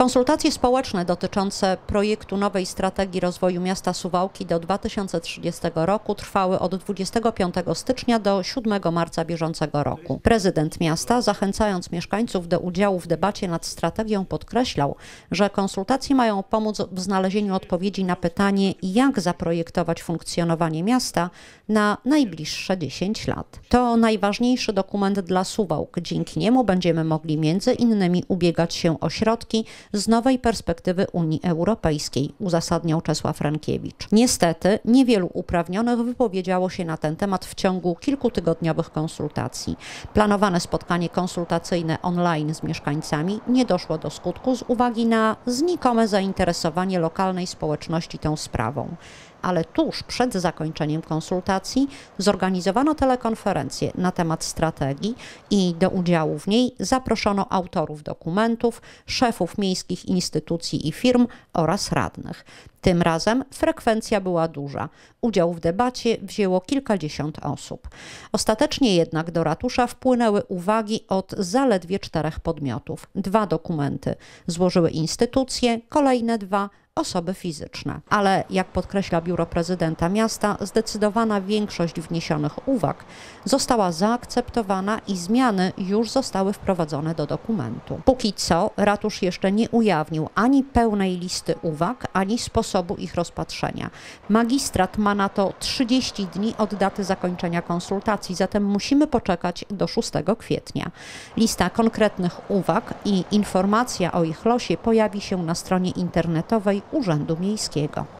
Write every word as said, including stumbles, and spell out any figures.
Konsultacje społeczne dotyczące projektu nowej strategii rozwoju miasta Suwałki do dwa tysiące trzydziestego roku trwały od dwudziestego piątego stycznia do siódmego marca bieżącego roku. Prezydent miasta, zachęcając mieszkańców do udziału w debacie nad strategią, podkreślał, że konsultacje mają pomóc w znalezieniu odpowiedzi na pytanie, jak zaprojektować funkcjonowanie miasta na najbliższe dziesięć lat. To najważniejszy dokument dla Suwałk. Dzięki niemu będziemy mogli między innymi ubiegać się o środki z nowej perspektywy Unii Europejskiej, uzasadniał Czesław Rękiewicz. Niestety niewielu uprawnionych wypowiedziało się na ten temat w ciągu kilkutygodniowych konsultacji. Planowane spotkanie konsultacyjne online z mieszkańcami nie doszło do skutku z uwagi na znikome zainteresowanie lokalnej społeczności tą sprawą. Ale tuż przed zakończeniem konsultacji zorganizowano telekonferencję na temat strategii i do udziału w niej zaproszono autorów dokumentów, szefów miejskich instytucji i firm oraz radnych. Tym razem frekwencja była duża. Udział w debacie wzięło kilkadziesiąt osób. Ostatecznie jednak do ratusza wpłynęły uwagi od zaledwie czterech podmiotów. Dwa dokumenty złożyły instytucje, kolejne dwa osoby fizyczne. Ale jak podkreśla biuro prezydenta miasta, zdecydowana większość wniesionych uwag została zaakceptowana i zmiany już zostały wprowadzone do dokumentu. Póki co ratusz jeszcze nie ujawnił ani pełnej listy uwag, ani sposobu ich rozpatrzenia. Magistrat ma na to trzydzieści dni od daty zakończenia konsultacji, zatem musimy poczekać do szóstego kwietnia. Lista konkretnych uwag i informacja o ich losie pojawi się na stronie internetowej Urzędu Miejskiego.